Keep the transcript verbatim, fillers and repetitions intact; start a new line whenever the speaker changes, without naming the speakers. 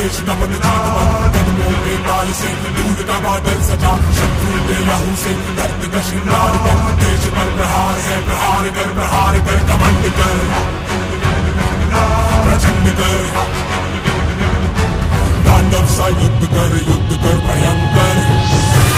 देश नमन नागमन कदमों के ताल से दूध का बादल सजा शत्रु के लहू से रक्त का श्रृंगार कर देश पर प्रहार है प्रहार कर प्रहार कर कमंड कर प्रचंड कर तांडव सा युद्ध कर युद्ध कर भयंकर